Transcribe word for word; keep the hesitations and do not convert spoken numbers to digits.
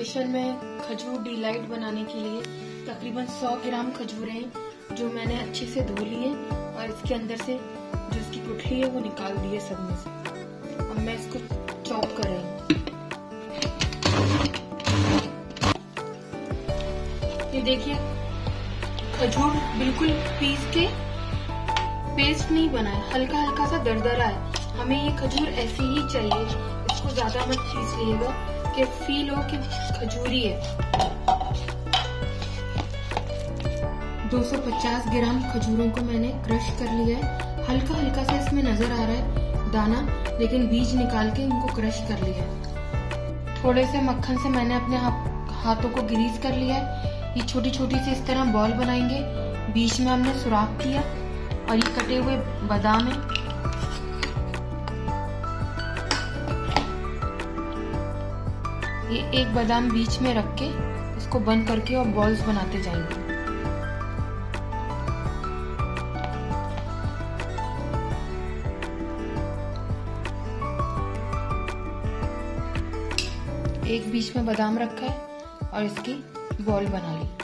Special में खजूर delight बनाने के लिए तकरीबन सौ ग्राम खजूरें हैं जो मैंने अच्छे से धो लिए और इसके अंदर से जो इसकी गुठली है वो निकाल दी है सब में से। अब मैं इसको चॉप कर रही हूँ। ये देखिए खजूर बिल्कुल पीस के पेस्ट नहीं बना है, हल्का हल्का सा दरदरा है। हमें ये खजूर ऐसी ही चाहिए, इसको ज्यादा मत पीस लीजिएगा कि फील हो कि खजूरी है। दो सौ पचास ग्राम खजूरों को मैंने क्रश कर लिया है। हल्का हल्का सा इसमें नजर आ रहा है दाना, लेकिन बीज निकाल के इनको क्रश कर लिया है। थोड़े से मक्खन से मैंने अपने हाथों को ग्रीस कर लिया है। ये छोटी छोटी सी इस तरह बॉल बनाएंगे, बीच में हमने सुराख किया और ये कटे हुए बादाम है। ये एक बादाम बीच में रख के इसको बंद करके और बॉल्स बनाते जाएंगे। एक बीच में बादाम रखा है और इसकी बॉल बना ली।